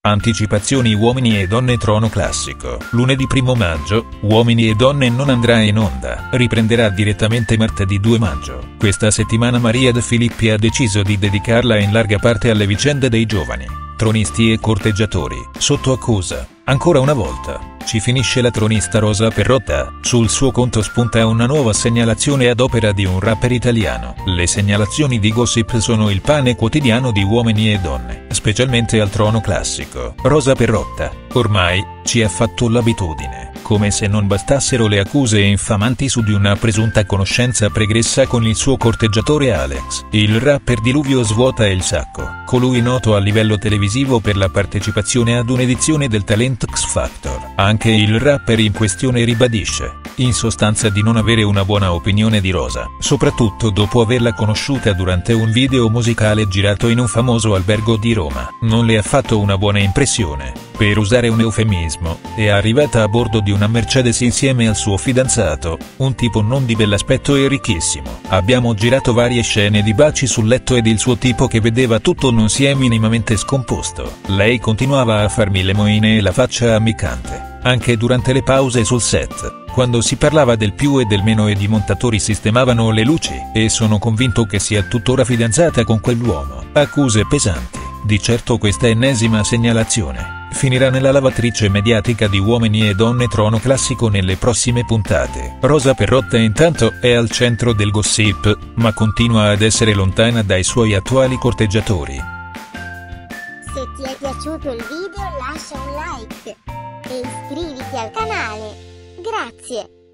Anticipazioni Uomini e Donne Trono Classico. Lunedì 1 maggio, Uomini e Donne non andrà in onda, riprenderà direttamente martedì 2 maggio. Questa settimana Maria De Filippi ha deciso di dedicarla in larga parte alle vicende dei giovani tronisti e corteggiatori sotto accusa. Ancora una volta, ci finisce la tronista Rosa Perrotta. Sul suo conto spunta una nuova segnalazione ad opera di un rapper italiano. Le segnalazioni di gossip sono il pane quotidiano di Uomini e Donne, specialmente al Trono Classico. Rosa Perrotta, ormai, ci ha fatto l'abitudine. Come se non bastassero le accuse infamanti su di una presunta conoscenza pregressa con il suo corteggiatore Alex. Il rapper Diluvio svuota il sacco, colui noto a livello televisivo per la partecipazione ad un'edizione del Talent X Factor. Anche il rapper in questione ribadisce, in sostanza, di non avere una buona opinione di Rosa, soprattutto dopo averla conosciuta durante un video musicale girato in un famoso albergo di Roma. Non le ha fatto una buona impressione, per usare un eufemismo, è arrivata a bordo di una Mercedes insieme al suo fidanzato, un tipo non di bell'aspetto e ricchissimo. Abbiamo girato varie scene di baci sul letto ed il suo tipo, che vedeva tutto, non si è minimamente scomposto. Lei continuava a farmi le moine e la faccia ammiccante, anche durante le pause sul set, quando si parlava del più e del meno ed i montatori sistemavano le luci, e sono convinto che sia tuttora fidanzata con quell'uomo. Accuse pesanti. Di certo questa ennesima segnalazione finirà nella lavatrice mediatica di Uomini e Donne Trono Classico nelle prossime puntate. Rosa Perrotta intanto è al centro del gossip, ma continua ad essere lontana dai suoi attuali corteggiatori. Se ti è piaciuto il video lascia un like e iscriviti al canale. Grazie.